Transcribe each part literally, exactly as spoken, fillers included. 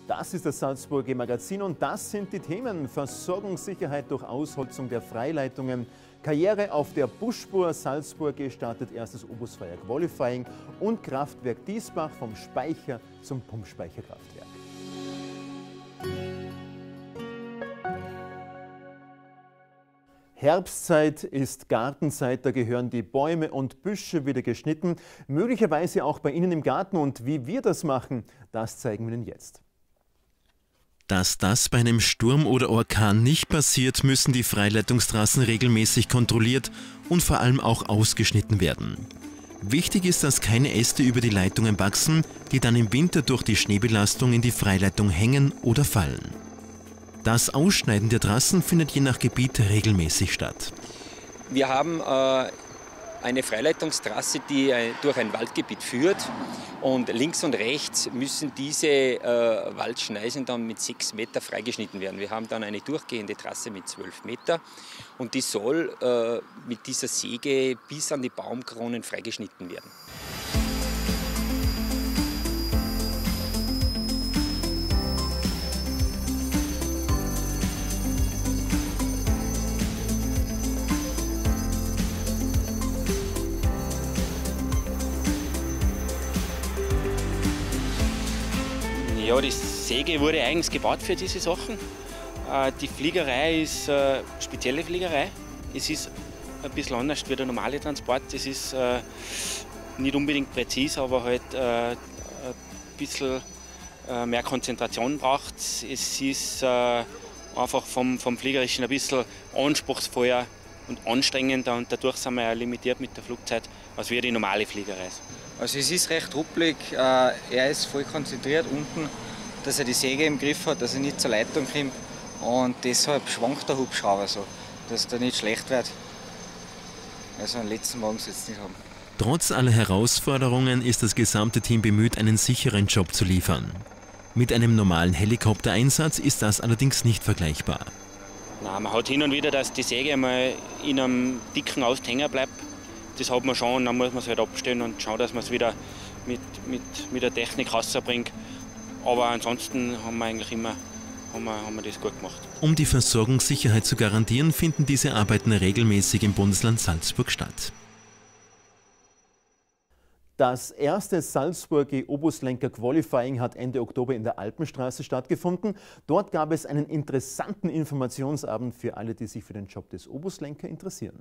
Das ist das Salzburger Magazin und das sind die Themen: Versorgungssicherheit durch Ausholzung der Freileitungen, Karriere auf der Busspur, Salzburg startet erstes Obusfeuer Qualifying und Kraftwerk Diesbach vom Speicher zum Pumpspeicherkraftwerk. Herbstzeit ist Gartenzeit, da gehören die Bäume und Büsche wieder geschnitten, möglicherweise auch bei Ihnen im Garten. Und wie wir das machen, das zeigen wir Ihnen jetzt. Dass das bei einem Sturm oder Orkan nicht passiert, müssen die Freileitungstrassen regelmäßig kontrolliert und vor allem auch ausgeschnitten werden. Wichtig ist, dass keine Äste über die Leitungen wachsen, die dann im Winter durch die Schneebelastung in die Freileitung hängen oder fallen. Das Ausschneiden der Trassen findet je nach Gebiet regelmäßig statt. Wir haben äh, eine Freileitungstrasse, die äh, durch ein Waldgebiet führt, und links und rechts müssen diese äh, Waldschneisen dann mit sechs Meter freigeschnitten werden. Wir haben dann eine durchgehende Trasse mit zwölf Meter und die soll äh, mit dieser Säge bis an die Baumkronen freigeschnitten werden. Ja, die Säge wurde eigens gebaut für diese Sachen. Die Fliegerei ist eine spezielle Fliegerei. Es ist ein bisschen anders wie der normale Transport. Es ist nicht unbedingt präzise, aber halt ein bisschen mehr Konzentration braucht. Es ist einfach vom, vom Fliegerischen ein bisschen anspruchsvoller und anstrengender, und dadurch sind wir ja limitiert mit der Flugzeit, als wie die normale Fliegerei. Also es ist recht ruppelig, er ist voll konzentriert unten, dass er die Säge im Griff hat, dass er nicht zur Leitung kommt, und deshalb schwankt der Hubschrauber so, dass der nicht schlecht wird. Also einen letzten Wagen soll es nicht haben. Trotz aller Herausforderungen ist das gesamte Team bemüht, einen sicheren Job zu liefern. Mit einem normalen Helikoptereinsatz ist das allerdings nicht vergleichbar. Nein, man hat hin und wieder, dass die Säge einmal in einem dicken Ast hängen bleibt. Das hat man schon, und dann muss man es halt abstellen und schauen, dass man es wieder mit, mit, mit der Technik rausbringt. Aber ansonsten haben wir eigentlich immer haben wir, haben wir das gut gemacht. Um die Versorgungssicherheit zu garantieren, finden diese Arbeiten regelmäßig im Bundesland Salzburg statt. Das erste Salzburger Obuslenker Qualifying hat Ende Oktober in der Alpenstraße stattgefunden. Dort gab es einen interessanten Informationsabend für alle, die sich für den Job des Obuslenker interessieren.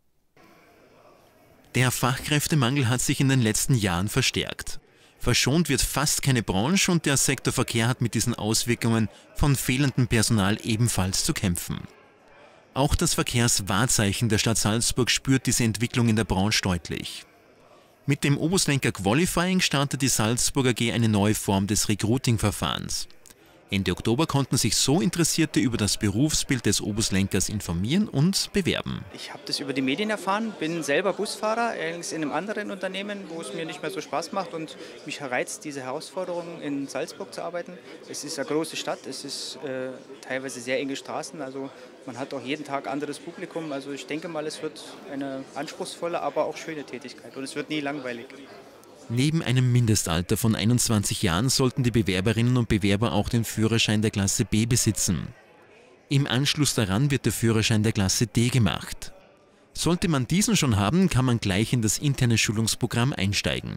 Der Fachkräftemangel hat sich in den letzten Jahren verstärkt. Verschont wird fast keine Branche und der Sektor Verkehr hat mit diesen Auswirkungen von fehlendem Personal ebenfalls zu kämpfen. Auch das Verkehrswahrzeichen der Stadt Salzburg spürt diese Entwicklung in der Branche deutlich. Mit dem Obuslenker Qualifying startet die Salzburg A G eine neue Form des Recruiting-Verfahrens. Ende Oktober konnten sich so Interessierte über das Berufsbild des Obuslenkers informieren und bewerben. Ich habe das über die Medien erfahren, bin selber Busfahrer, allerdings in einem anderen Unternehmen, wo es mir nicht mehr so Spaß macht und mich reizt, diese Herausforderung in Salzburg zu arbeiten. Es ist eine große Stadt, es ist äh, teilweise sehr enge Straßen, also man hat auch jeden Tag anderes Publikum. Also ich denke mal, es wird eine anspruchsvolle, aber auch schöne Tätigkeit und es wird nie langweilig. Neben einem Mindestalter von einundzwanzig Jahren sollten die Bewerberinnen und Bewerber auch den Führerschein der Klasse B besitzen. Im Anschluss daran wird der Führerschein der Klasse D gemacht. Sollte man diesen schon haben, kann man gleich in das interne Schulungsprogramm einsteigen.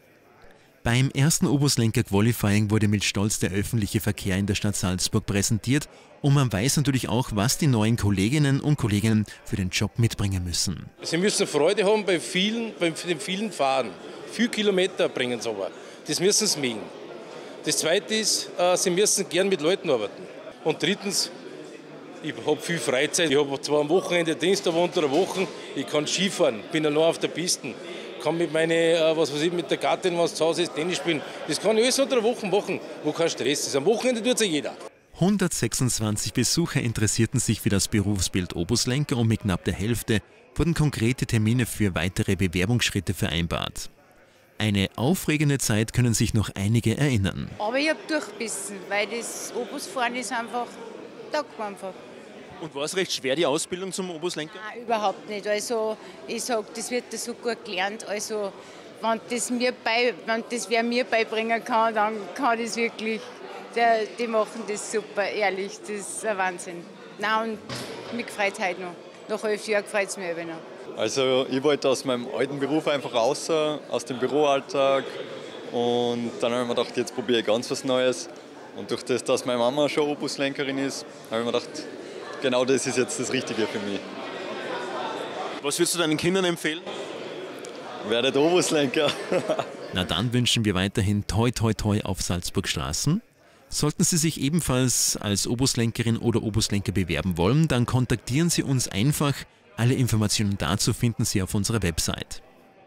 Beim ersten Obuslenker Qualifying wurde mit Stolz der öffentliche Verkehr in der Stadt Salzburg präsentiert und man weiß natürlich auch, was die neuen Kolleginnen und Kollegen für den Job mitbringen müssen. Sie müssen Freude haben beim vielen, beim dem vielen Fahren. Viele Kilometer bringen sie aber. Das müssen sie mögen. Das Zweite ist, äh, sie müssen gern mit Leuten arbeiten. Und drittens, ich habe viel Freizeit. Ich habe zwar am Wochenende Dienst, aber unter der Woche, ich kann Skifahren, bin allein auf der Piste. Kann mit meine, äh, was weiß ich, mit der Gattin, wenn sie zu Hause ist, Tennis spielen. Das kann ich alles unter der Woche machen, wo kein Stress ist. Am Wochenende tut es ja jeder. hundertsechsundzwanzig Besucher interessierten sich für das Berufsbild Obuslenker und mit knapp der Hälfte wurden konkrete Termine für weitere Bewerbungsschritte vereinbart. Eine aufregende Zeit können sich noch einige erinnern. Aber ich habe durchbissen, weil das Obusfahren ist einfach, taugt mir einfach. Und war es recht schwer, die Ausbildung zum Obuslenker? Nein, überhaupt nicht. Also ich sage, das wird da so gut gelernt. Also wenn das, mir bei, wenn das wer mir beibringen kann, dann kann das wirklich Der, die machen das super, ehrlich, das ist ein Wahnsinn. Nein, und mich freut es heute noch. Nach elf Jahren freut es mich eben noch. Also ich wollte aus meinem alten Beruf einfach raus, aus dem Büroalltag. Und dann habe ich mir gedacht, jetzt probiere ich ganz was Neues. Und durch das, dass meine Mama schon Obuslenkerin ist, habe ich mir gedacht, genau das ist jetzt das Richtige für mich. Was würdest du deinen Kindern empfehlen? Werdet Obuslenker. Na dann wünschen wir weiterhin toi toi toi auf Salzburg Straßen. Sollten Sie sich ebenfalls als Obuslenkerin oder Obuslenker bewerben wollen, dann kontaktieren Sie uns einfach. Alle Informationen dazu finden Sie auf unserer Website.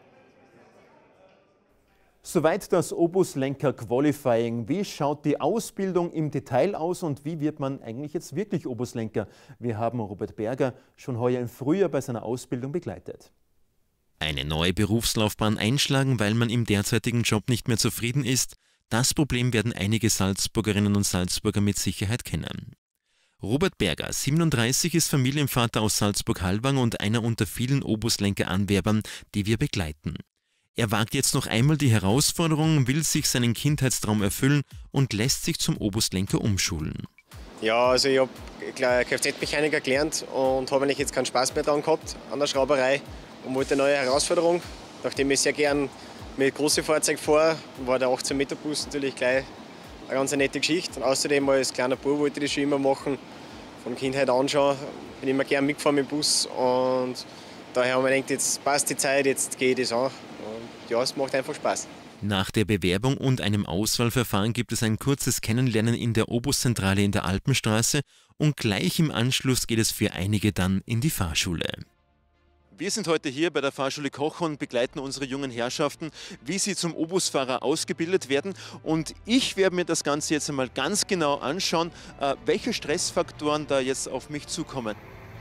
Soweit das Obuslenker-Qualifying. Wie schaut die Ausbildung im Detail aus und wie wird man eigentlich jetzt wirklich Obuslenker? Wir haben Robert Berger schon heuer im Frühjahr bei seiner Ausbildung begleitet. Eine neue Berufslaufbahn einschlagen, weil man im derzeitigen Job nicht mehr zufrieden ist, das Problem werden einige Salzburgerinnen und Salzburger mit Sicherheit kennen. Robert Berger, siebenunddreißig, ist Familienvater aus Salzburg-Halvang und einer unter vielen Obuslenker-Anwerbern, die wir begleiten. Er wagt jetzt noch einmal die Herausforderung, will sich seinen Kindheitstraum erfüllen und lässt sich zum Obuslenker umschulen. Ja, also ich habe Kfz-Mechaniker gelernt und habe eigentlich jetzt keinen Spaß mehr daran gehabt an der Schrauberei und wollte eine neue Herausforderung. Nachdem ich sehr gern mit großen Fahrzeugen fahre, war der achtzehn Meter Bus natürlich gleich eine ganz nette Geschichte. Und außerdem als kleiner Bub wollte ich das schon immer machen, von Kindheit an schon. Bin immer gern mitgefahren mit dem Bus und daher haben wir gedacht, jetzt passt die Zeit, jetzt gehe ich das an. Und ja, es macht einfach Spaß. Nach der Bewerbung und einem Auswahlverfahren gibt es ein kurzes Kennenlernen in der Obuszentrale in der Alpenstraße und gleich im Anschluss geht es für einige dann in die Fahrschule. Wir sind heute hier bei der Fahrschule Koch und begleiten unsere jungen Herrschaften, wie sie zum Obusfahrer ausgebildet werden. Und ich werde mir das Ganze jetzt einmal ganz genau anschauen, welche Stressfaktoren da jetzt auf mich zukommen.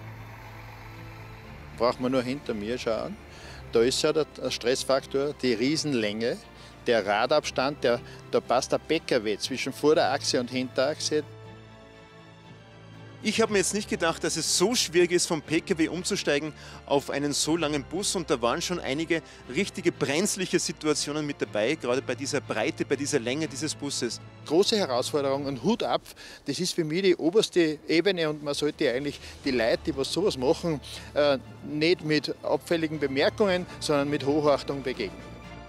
Braucht man nur hinter mir schauen. Da ist ja der Stressfaktor, die Riesenlänge, der Radabstand, der, da passt der P K W zwischen Vorderachse und Hinterachse. Ich habe mir jetzt nicht gedacht, dass es so schwierig ist, vom P K W umzusteigen auf einen so langen Bus. Und da waren schon einige richtige brenzliche Situationen mit dabei, gerade bei dieser Breite, bei dieser Länge dieses Busses. Große Herausforderung und Hut ab, das ist für mich die oberste Ebene und man sollte eigentlich die Leute, die was sowas machen, äh, nicht mit abfälligen Bemerkungen, sondern mit Hochachtung begegnen.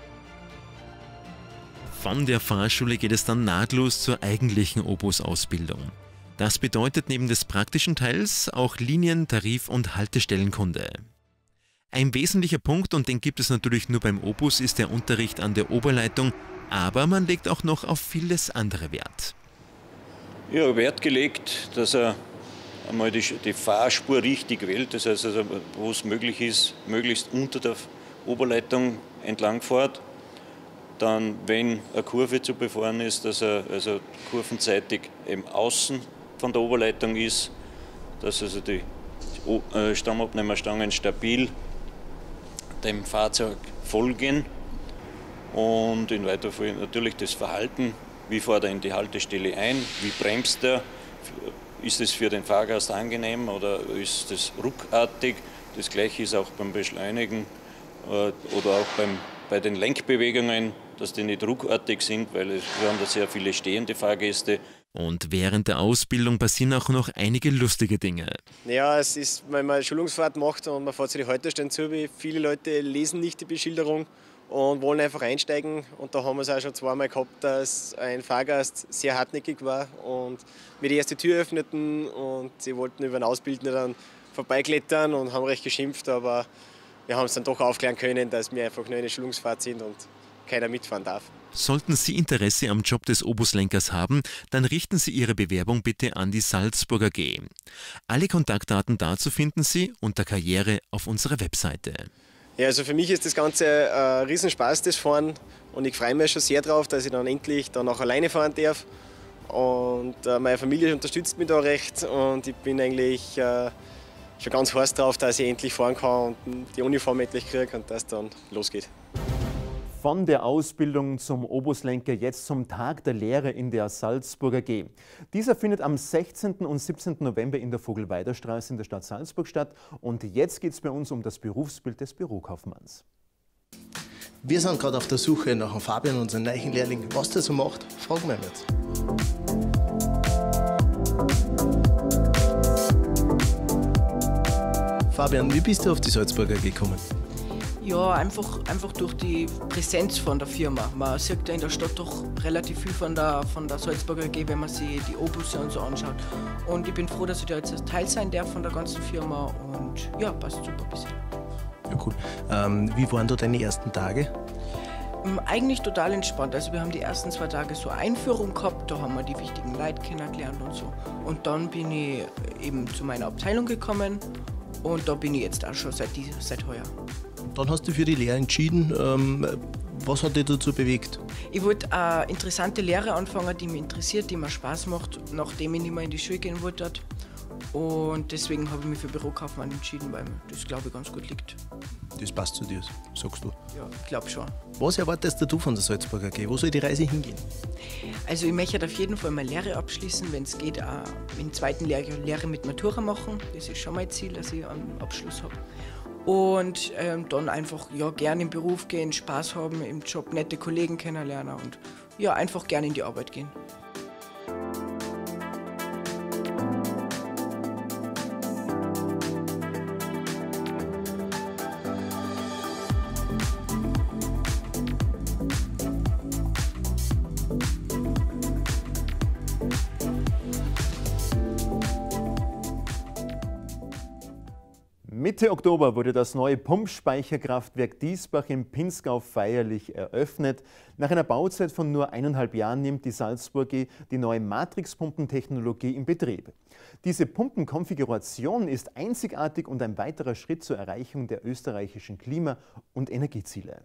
Von der Fahrschule geht es dann nahtlos zur eigentlichen Obus-Ausbildung. Das bedeutet neben des praktischen Teils auch Linien-, Tarif- und Haltestellenkunde. Ein wesentlicher Punkt, und den gibt es natürlich nur beim Obus, ist der Unterricht an der Oberleitung, aber man legt auch noch auf vieles andere Wert. Ich habe Wert gelegt, dass er einmal die, die Fahrspur richtig wählt, das heißt, also, wo es möglich ist, möglichst unter der Oberleitung entlang fährt. Dann, wenn eine Kurve zu befahren ist, dass er also kurvenseitig eben außen von der Oberleitung ist, dass also die Stammabnehmerstangen stabil dem Fahrzeug folgen und in weiterer Folge natürlich das Verhalten, wie fährt er in die Haltestelle ein, wie bremst er, ist es für den Fahrgast angenehm oder ist es ruckartig. Das Gleiche ist auch beim Beschleunigen oder auch beim, bei den Lenkbewegungen, dass die nicht ruckartig sind, weil wir haben da sehr viele stehende Fahrgäste. Und während der Ausbildung passieren auch noch einige lustige Dinge. Ja, es ist, wenn man eine Schulungsfahrt macht und man fährt zu den Haltestellen zu, wie viele Leute lesen nicht die Beschilderung und wollen einfach einsteigen. Und da haben wir es auch schon zweimal gehabt, dass ein Fahrgast sehr hartnäckig war und wir die erste Tür öffneten und sie wollten über einen Ausbildner dann vorbeiklettern und haben recht geschimpft, aber wir haben es dann doch aufklären können, dass wir einfach nur eine Schulungsfahrt sind und keiner mitfahren darf. Sollten Sie Interesse am Job des Obuslenkers haben, dann richten Sie Ihre Bewerbung bitte an die Salzburger G. Alle Kontaktdaten dazu finden Sie unter Karriere auf unserer Webseite. Ja, also für mich ist das Ganze ein Riesenspaß, das Fahren. Und ich freue mich schon sehr darauf, dass ich dann endlich dann auch alleine fahren darf. Und äh, meine Familie unterstützt mich da recht. Und ich bin eigentlich äh, schon ganz heiß drauf, dass ich endlich fahren kann und die Uniform endlich kriege und dass dann losgeht. Von der Ausbildung zum Obuslenker jetzt zum Tag der Lehre in der Salzburger G. Dieser findet am sechzehnten und siebzehnten November in der Vogelweider-Straße in der Stadt Salzburg statt. Und jetzt geht es bei uns um das Berufsbild des Bürokaufmanns. Wir sind gerade auf der Suche nach dem Fabian, unserem neuen Lehrling. Was der so macht, fragen wir ihn jetzt. Fabian, wie bist du auf die Salzburger gekommen? Ja, einfach, einfach durch die Präsenz von der Firma. Man sieht ja in der Stadt doch relativ viel von der, von der Salzburger A G, wenn man sich die O-Busse und so anschaut. Und ich bin froh, dass ich da jetzt Teil sein darf von der ganzen Firma und ja, passt super bisher. Ja, cool. Ähm, wie waren da deine ersten Tage? Eigentlich total entspannt. Also wir haben die ersten zwei Tage so Einführung gehabt, da haben wir die wichtigen Leute kennengelernt und so. Und dann bin ich eben zu meiner Abteilung gekommen und da bin ich jetzt auch schon seit, die, seit heuer. Dann hast du für die Lehre entschieden. Ähm, was hat dich dazu bewegt? Ich wollte eine interessante Lehre anfangen, die mich interessiert, die mir Spaß macht, nachdem ich nicht mehr in die Schule gehen wollte. Und deswegen habe ich mich für Bürokaufmann entschieden, weil mir das, glaube ich, ganz gut liegt. Das passt zu dir, sagst du? Ja, ich glaube schon. Was erwartest du von der Salzburger A G? Wo soll die Reise hingehen? Also ich möchte auf jeden Fall meine Lehre abschließen, wenn es geht, auch in zweiten Lehre, Lehre mit Matura machen. Das ist schon mein Ziel, dass ich einen Abschluss habe. Und ähm, dann einfach ja, gerne im Beruf gehen, Spaß haben im Job, nette Kollegen kennenlernen und ja, einfach gerne in die Arbeit gehen. Mitte Oktober wurde das neue Pumpspeicherkraftwerk Diesbach im Pinzgau feierlich eröffnet. Nach einer Bauzeit von nur eineinhalb Jahren nimmt die Salzburg A G die neue Matrix-Pumpentechnologie in Betrieb. Diese Pumpenkonfiguration ist einzigartig und ein weiterer Schritt zur Erreichung der österreichischen Klima- und Energieziele.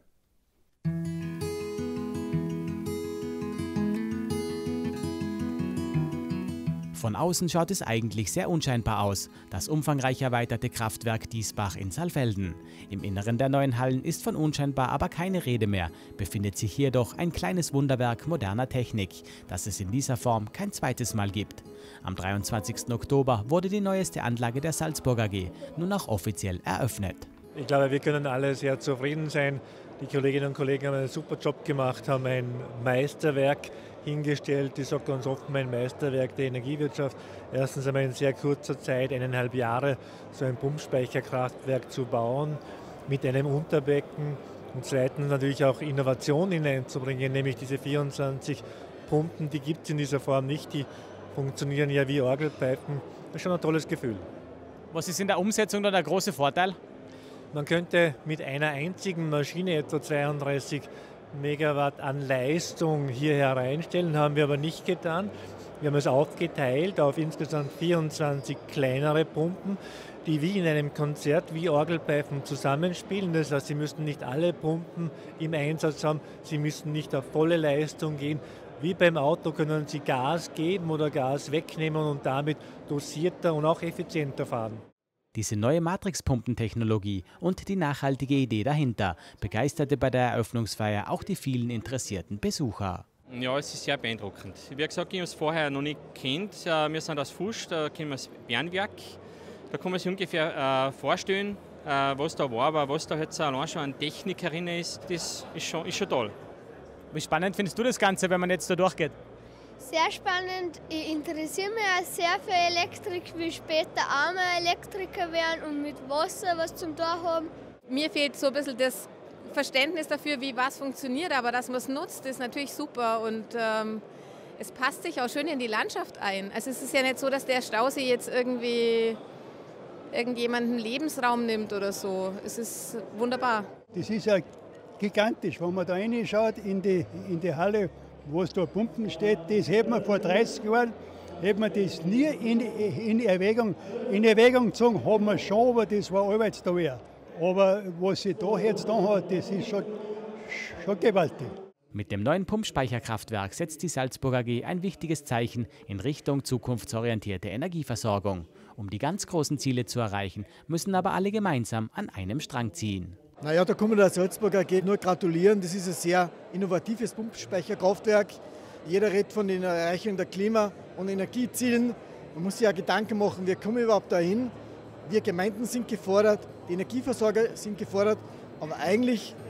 Von außen schaut es eigentlich sehr unscheinbar aus, das umfangreich erweiterte Kraftwerk Diesbach in Saalfelden. Im Inneren der neuen Hallen ist von unscheinbar aber keine Rede mehr, befindet sich hier doch ein kleines Wunderwerk moderner Technik, das es in dieser Form kein zweites Mal gibt. Am dreiundzwanzigsten Oktober wurde die neueste Anlage der Salzburger A G nun auch offiziell eröffnet. Ich glaube, wir können alle sehr zufrieden sein. Die Kolleginnen und Kollegen haben einen super Job gemacht, haben ein Meisterwerk hingestellt. Ich sage ganz offen, ein Meisterwerk der Energiewirtschaft. Erstens einmal in sehr kurzer Zeit, eineinhalb Jahre, so ein Pumpspeicherkraftwerk zu bauen mit einem Unterbecken und zweitens natürlich auch Innovation hineinzubringen, nämlich diese vierundzwanzig Pumpen, die gibt es in dieser Form nicht, die funktionieren ja wie Orgelpfeifen. Das ist schon ein tolles Gefühl. Was ist in der Umsetzung dann der große Vorteil? Man könnte mit einer einzigen Maschine etwa zweiunddreißig Megawatt an Leistung hier hereinstellen, haben wir aber nicht getan. Wir haben es aufgeteilt auf insgesamt vierundzwanzig kleinere Pumpen, die wie in einem Konzert, wie Orgelpfeifen zusammenspielen. Das heißt, Sie müssen nicht alle Pumpen im Einsatz haben, Sie müssen nicht auf volle Leistung gehen. Wie beim Auto können Sie Gas geben oder Gas wegnehmen und damit dosierter und auch effizienter fahren. Diese neue Matrix-Pumpentechnologie und die nachhaltige Idee dahinter begeisterte bei der Eröffnungsfeier auch die vielen interessierten Besucher. Ja, es ist sehr beeindruckend. Wie gesagt, ich habe es vorher noch nicht kennt. Wir sind aus Fusch, da kennen wir das Bernwerk. Da kann man sich ungefähr äh, vorstellen, äh, was da war, aber was da jetzt allein schon an Technik herin ist, das ist schon, ist schon toll. Wie spannend findest du das Ganze, wenn man jetzt da durchgeht? Sehr spannend. Ich interessiere mich auch sehr für Elektrik, will später auch mal Elektriker werden und mit Wasser was zum Tun haben. Mir fehlt so ein bisschen das Verständnis dafür, wie was funktioniert, aber dass man es nutzt, ist natürlich super und ähm, es passt sich auch schön in die Landschaft ein. Also es ist ja nicht so, dass der Stausee jetzt irgendwie irgendjemanden Lebensraum nimmt oder so. Es ist wunderbar. Das ist ja gigantisch, wenn man da reinschaut in die, in die Halle, wo es da Pumpen steht, das hätte man vor dreißig Jahren hätte man das nie in, in, Erwägung, in Erwägung gezogen, haben wir schon, aber das war allweils da wär. Aber was sie da jetzt da hat, das ist schon, schon gewaltig. Mit dem neuen Pumpspeicherkraftwerk setzt die Salzburger A G ein wichtiges Zeichen in Richtung zukunftsorientierte Energieversorgung. Um die ganz großen Ziele zu erreichen, müssen aber alle gemeinsam an einem Strang ziehen. Naja, da kann man der Salzburger A G nur gratulieren. Das ist ein sehr innovatives Pumpspeicherkraftwerk. Jeder redet von der Erreichung der Klima- und Energiezielen. Man muss sich ja Gedanken machen, wie kommen wir überhaupt dahin. Wir Gemeinden sind gefordert, die Energieversorger sind gefordert, aber eigentlich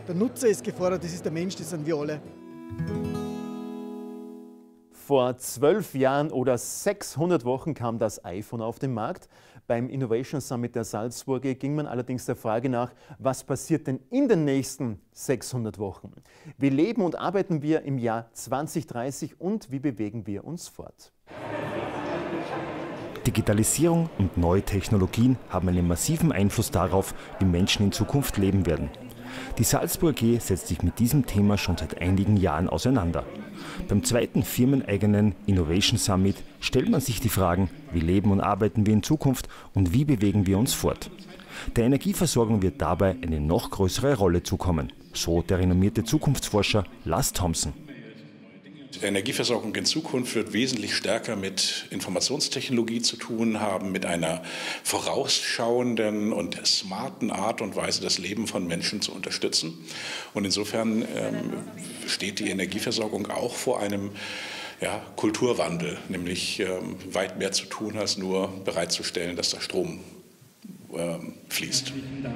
Der Nutzer ist gefordert, das ist der Mensch, das sind wir alle. Vor zwölf Jahren oder sechshundert Wochen kam das iPhone auf den Markt. Beim Innovation Summit der Salzburger ging man allerdings der Frage nach, was passiert denn in den nächsten sechshundert Wochen? Wie leben und arbeiten wir im Jahr zwanzig dreißig und wie bewegen wir uns fort? Digitalisierung und neue Technologien haben einen massiven Einfluss darauf, wie Menschen in Zukunft leben werden. Die Salzburger A G setzt sich mit diesem Thema schon seit einigen Jahren auseinander. Beim zweiten firmeneigenen Innovation Summit stellt man sich die Fragen, wie leben und arbeiten wir in Zukunft und wie bewegen wir uns fort. Der Energieversorgung wird dabei eine noch größere Rolle zukommen, so der renommierte Zukunftsforscher Lars Thompson. Die Energieversorgung in Zukunft wird wesentlich stärker mit Informationstechnologie zu tun haben, mit einer vorausschauenden und smarten Art und Weise, das Leben von Menschen zu unterstützen. Und insofern ähm, steht die Energieversorgung auch vor einem ja, Kulturwandel, nämlich ähm, weit mehr zu tun, als nur bereitzustellen, dass der Strom ähm, fließt.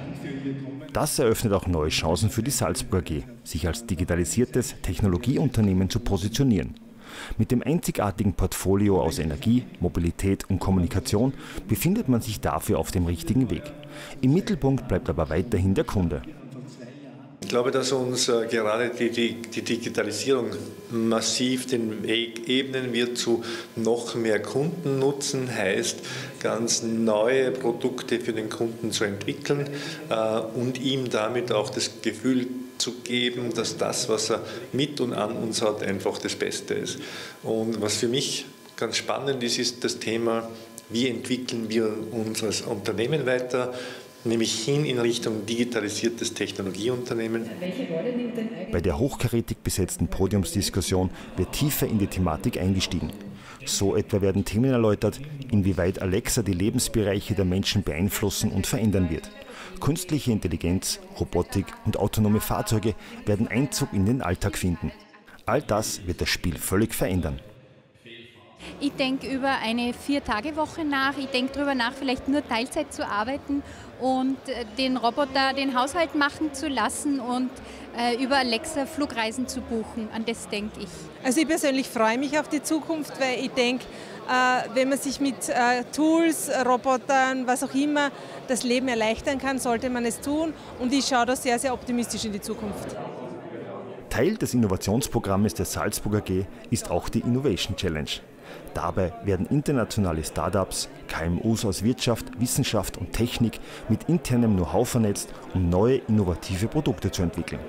Das eröffnet auch neue Chancen für die Salzburger A G, sich als digitalisiertes Technologieunternehmen zu positionieren. Mit dem einzigartigen Portfolio aus Energie, Mobilität und Kommunikation befindet man sich dafür auf dem richtigen Weg. Im Mittelpunkt bleibt aber weiterhin der Kunde. Ich glaube, dass uns äh, gerade die, die, die Digitalisierung massiv den Weg ebnen wird zu noch mehr Kundennutzen, heißt ganz neue Produkte für den Kunden zu entwickeln äh, und ihm damit auch das Gefühl zu geben, dass das, was er mit und an uns hat, einfach das Beste ist. Und was für mich ganz spannend ist, ist das Thema, wie entwickeln wir unser Unternehmen weiter, nämlich hin in Richtung digitalisiertes Technologieunternehmen. Bei der hochkarätig besetzten Podiumsdiskussion wird tiefer in die Thematik eingestiegen. So etwa werden Themen erläutert, inwieweit Alexa die Lebensbereiche der Menschen beeinflussen und verändern wird. Künstliche Intelligenz, Robotik und autonome Fahrzeuge werden Einzug in den Alltag finden. All das wird das Spiel völlig verändern. Ich denke über eine Vier-Tage-Woche nach. Ich denke darüber nach, vielleicht nur Teilzeit zu arbeiten und den Roboter den Haushalt machen zu lassen und äh, über Alexa Flugreisen zu buchen. An das denke ich. Also ich persönlich freue mich auf die Zukunft, weil ich denke, äh, wenn man sich mit äh, Tools, Robotern, was auch immer, das Leben erleichtern kann, sollte man es tun. Und ich schaue da sehr, sehr optimistisch in die Zukunft. Teil des Innovationsprogrammes der Salzburger A G ist auch die Innovation Challenge. Dabei werden internationale Startups, K M Us aus Wirtschaft, Wissenschaft und Technik mit internem Know-how vernetzt, um neue innovative Produkte zu entwickeln.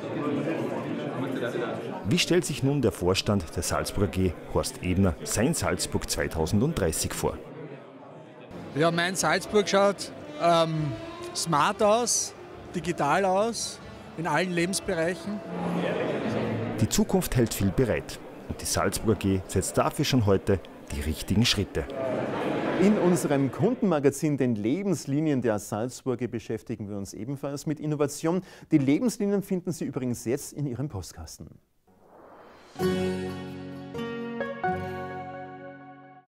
Wie stellt sich nun der Vorstand der Salzburger A G, Horst Ebner, sein Salzburg zweitausenddreißig vor? Ja, mein Salzburg schaut ähm, smart aus, digital aus, in allen Lebensbereichen. Die Zukunft hält viel bereit. Und die Salzburger A G setzt dafür schon heute die richtigen Schritte. In unserem Kundenmagazin Den Lebenslinien der Salzburger beschäftigen wir uns ebenfalls mit Innovation. Die Lebenslinien finden Sie übrigens jetzt in Ihrem Postkasten.